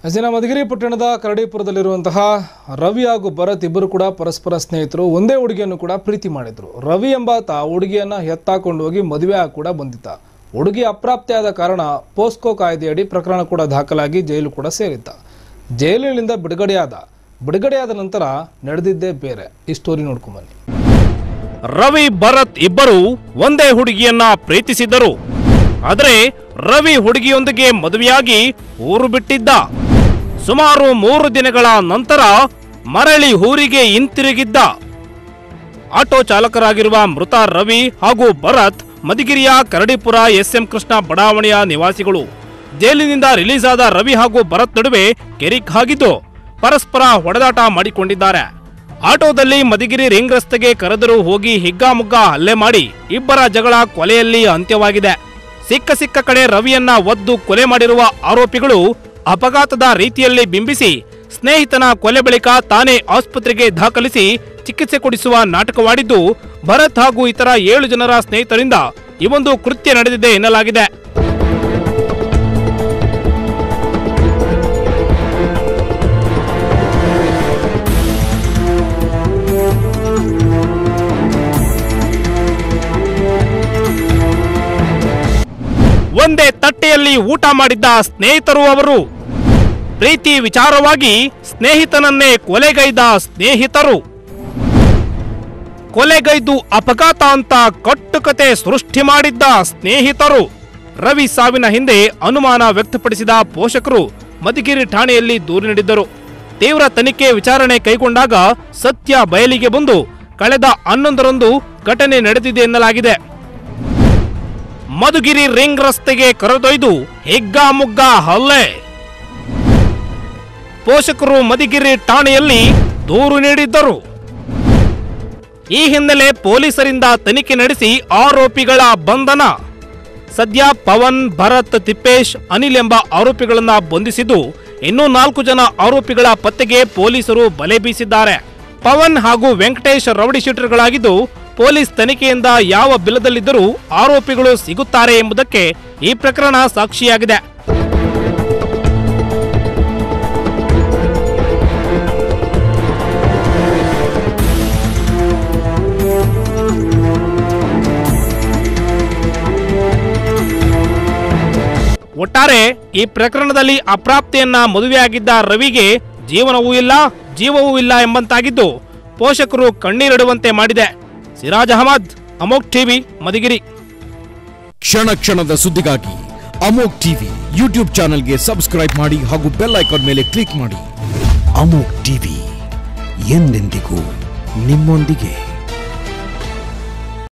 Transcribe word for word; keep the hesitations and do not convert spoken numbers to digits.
ಅಜಿನ ಮಧುಗಿರಿ ಪಟ್ಟಣದ ಕರಡಿಪುರದಲ್ಲಿರುವಂತಹ ರವಿ ಹಾಗೂ ಭರತ್ ಇಬ್ಬರು ಕೂಡ ಪರಸ್ಪರ ಸ್ನೇಹಿತರು. ಒಂದೇ ಹುಡುಗಿಯನ್ನು ಕೂಡ ಪ್ರೀತಿ ಮಾಡಿದ್ರು. ರವಿ ಎಂಬಾತ ಹುಡುಗಿಯನ್ನ ಎತ್ತಾಕೊಂಡು ಹೋಗಿ ಮದುವೆ ಕೂಡ ಬಂದಿದ್ದ. ಹುಡುಗಿ ಅಪ್ರಾಪ್ತಿಯಾದ ಕಾರಣ ಪೋಸ್ಕೋ ಕಾಯ್ದೆಯಡಿ ಪ್ರಕರಣ ಕೂಡ ದಾಖಲಾಗಿ ಜೈಲು ಕೂಡ ಸೇರಿದ್ದ. ಜೈಲಿನಿಂದ ಬಿಡುಗಡೆಯಾದ ಬಿಡುಗಡೆಯಾದ ನಂತರ ನಡೆದಿದ್ದೇ ಬೇರೆ. ಈ ಸ್ಟೋರಿ ನೋಡ್ಕೊಂಡ್ ಬನ್ನಿ. ರವಿ ಭರತ್ ಇಬ್ಬರು ಒಂದೇ ಹುಡುಗಿಯನ್ನ ಪ್ರೀತಿಸಿದ್ದರು. ಆದರೆ ರವಿ ಹುಡುಗಿಯೊಂದಿಗೆ ಮದುವೆಯಾಗಿ ಊರು ಬಿಟ್ಟಿದ್ದ. ಸುಮಾರು ಮೂರು ದಿನಗಳ ನಂತರ ಮರಳಿ ಊರಿಗೆ ಹಿಂತಿರುಗಿದ್ದ. ಆಟೋ ಚಾಲಕರಾಗಿರುವ ಮೃತ ರವಿ ಹಾಗೂ ಭರತ್ ಮಧುಗಿರಿಯ ಕರಡಿಪುರ ಎಸ್ ಎಂ ಕೃಷ್ಣ ಬಡಾವಣೆಯ ನಿವಾಸಿಗಳು. ಜೈಲಿನಿಂದ ರಿಲೀಸ್ ಆದ ರವಿ ಹಾಗೂ ಭರತ್ ನಡುವೆ ಕೆರಿಕ್ ಆಗಿದ್ದು ಪರಸ್ಪರ ಹೊಡೆದಾಟ ಮಾಡಿಕೊಂಡಿದ್ದಾರೆ. ಆಟೋದಲ್ಲಿ ಮಧುಗಿರಿ ರಿಂಗ್ ರಸ್ತೆಗೆ ಕರೆದರೂ ಹೋಗಿ ಹಿಗ್ಗಾಮುಗ್ಗಾ ಹಲ್ಲೆ ಮಾಡಿ ಇಬ್ಬರ ಜಗಳ ಕೊಲೆಯಲ್ಲಿ ಅಂತ್ಯವಾಗಿದೆ. ಸಿಕ್ಕ ಸಿಕ್ಕ ಕಡೆ ರವಿಯನ್ನ ಒದ್ದು ಕೊಲೆ ಮಾಡಿರುವ ಆರೋಪಿಗಳು ಅಪಘಾತದ ರೀತಿಯಲ್ಲಿ ಬಿಂಬಿಸಿ ಸ್ನೇಹಿತನ ಕೊಲೆ ಬಳಿಕ ತಾನೇ ಆಸ್ಪತ್ರೆಗೆ ದಾಖಲಿಸಿ ಚಿಕಿತ್ಸೆ ಕೊಡಿಸುವ ನಾಟಕವಾಡಿದ್ದು, ಭರತ್ ಹಾಗೂ ಇತರ ಏಳು ಜನರ ಸ್ನೇಹಿತರಿಂದ ಈ ಒಂದು ಕೃತ್ಯ ನಡೆದಿದೆ ಎನ್ನಲಾಗಿದೆ. ಒಂದೇ ತಟ್ಟೆಯಲ್ಲಿ ಊಟ ಮಾಡಿದ್ದ ಸ್ನೇಹಿತರು ಅವರು. ಪ್ರೀತಿ ವಿಚಾರವಾಗಿ ಸ್ನೇಹಿತನನ್ನೇ ಕೊಲೆಗೈದ ಸ್ನೇಹಿತರು. ಕೊಲೆಗೈದು ಅಪಘಾತ ಅಂತ ಕಟ್ಟುಕತೆ ಸೃಷ್ಟಿ ಮಾಡಿದ್ದ ಸ್ನೇಹಿತರು. ರವಿ ಸಾವಿನ ಹಿಂದೆ ಅನುಮಾನ ವ್ಯಕ್ತಪಡಿಸಿದ ಪೋಷಕರು ಮಧುಗಿರಿ ಠಾಣೆಯಲ್ಲಿ ದೂರು ನೀಡಿದ್ದರು. ತೀವ್ರ ತನಿಖೆ ವಿಚಾರಣೆ ಕೈಗೊಂಡಾಗ ಸತ್ಯ ಬಯಲಿಗೆ ಬಂದು ಕಳೆದ ಹನ್ನೊಂದರಂದು ಘಟನೆ ನಡೆದಿದೆ ಎನ್ನಲಾಗಿದೆ. ಮಧುಗಿರಿ ರಿಂಗ್ ರಸ್ತೆಗೆ ಕರೆದೊಯ್ದು ಹಿಗ್ಗಾಮುಗ್ಗಾ ಹಲ್ಲೆ. ಪೋಷಕರು ಮಧುಗಿರಿ ಠಾಣೆಯಲ್ಲಿ ದೂರು ನೀಡಿದ್ದರು. ಈ ಹಿನ್ನೆಲೆ ಪೊಲೀಸರಿಂದ ತನಿಖೆ ನಡೆಸಿ ಆರೋಪಿಗಳ ಬಂಧನ. ಸದ್ಯ ಪವನ್, ಭರತ್, ತಿಪ್ಪೇಶ್, ಅನಿಲ್ ಎಂಬ ಆರೋಪಿಗಳನ್ನ ಬಂಧಿಸಿದ್ದು ಇನ್ನೂ ನಾಲ್ಕು ಜನ ಆರೋಪಿಗಳ ಪತ್ತೆಗೆ ಪೊಲೀಸರು ಬಲೆ ಬೀಸಿದ್ದಾರೆ. ಪವನ್ ಹಾಗೂ ವೆಂಕಟೇಶ್ ರೌಡಿ ಶೀಟರ್ಗಳಾಗಿದ್ದು ಪೊಲೀಸ್ ತನಿಖೆಯಿಂದ ಯಾವ ಬಿಲದಲ್ಲಿದ್ದರೂ ಆರೋಪಿಗಳು ಸಿಗುತ್ತಾರೆ ಎಂಬುದಕ್ಕೆ ಈ ಪ್ರಕರಣ ಸಾಕ್ಷಿಯಾಗಿದೆ. ಒಟ್ಟಾರೆ ಈ ಪ್ರಕರಣದಲ್ಲಿ ಅಪ್ರಾಪ್ತಿಯನ್ನ ಮದುವೆಯಾಗಿದ್ದ ರವಿಗೆ ಜೀವನವೂ ಇಲ್ಲ, ಜೀವವೂ ಇಲ್ಲ ಎಂಬಂತಾಗಿದ್ದು ಪೋಷಕರು ಕಣ್ಣೀರಿಡುವಂತೆ ಮಾಡಿದೆ. ಸಿರಾಜ್ ಅಹಮದ್, ಅಮೋಕ್ ಟಿವಿ, ಮಧುಗಿರಿ. ಕ್ಷಣ ಕ್ಷಣದ ಸುದ್ದಿಗಾಗಿ ಅಮೋಕ್ ಟಿವಿ ಯೂಟ್ಯೂಬ್ ಚಾನೆಲ್ಗೆ ಸಬ್ಸ್ಕ್ರೈಬ್ ಮಾಡಿ ಹಾಗೂ ಬೆಲ್ ಐಕಾನ್ ಮೇಲೆ ಕ್ಲಿಕ್ ಮಾಡಿ. ಅಮೋಕ್ ಟಿವಿ ಎಂದೆಂದಿಗೂ ನಿಮ್ಮೊಂದಿಗೆ.